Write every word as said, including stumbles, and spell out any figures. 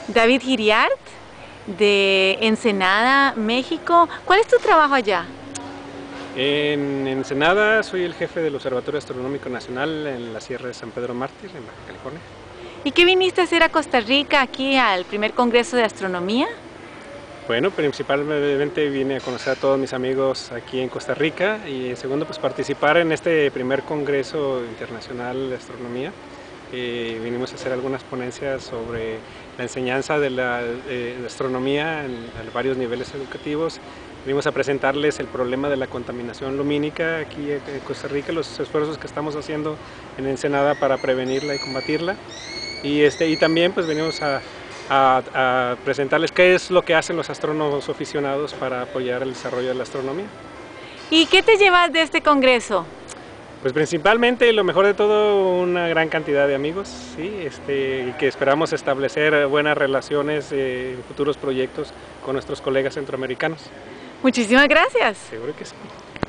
David Giriart, de Ensenada, México. ¿Cuál es tu trabajo allá? En Ensenada soy el jefe del Observatorio Astronómico Nacional en la Sierra de San Pedro Mártir, en Baja California. ¿Y qué viniste a hacer a Costa Rica, aquí al primer Congreso de Astronomía? Bueno, principalmente vine a conocer a todos mis amigos aquí en Costa Rica y en segundo, pues participar en este primer Congreso Internacional de Astronomía. Eh, vinimos a hacer algunas ponencias sobre la enseñanza de la eh, de astronomía en, en varios niveles educativos. Venimos a presentarles el problema de la contaminación lumínica aquí en Costa Rica, los esfuerzos que estamos haciendo en Ensenada para prevenirla y combatirla. Y, este, y también pues venimos a, a, a presentarles qué es lo que hacen los astrónomos aficionados para apoyar el desarrollo de la astronomía. ¿Y qué te llevas de este congreso? Pues principalmente, lo mejor de todo, una gran cantidad de amigos, ¿sí? este, que esperamos establecer buenas relaciones eh, en futuros proyectos con nuestros colegas centroamericanos. Muchísimas gracias. Seguro que sí.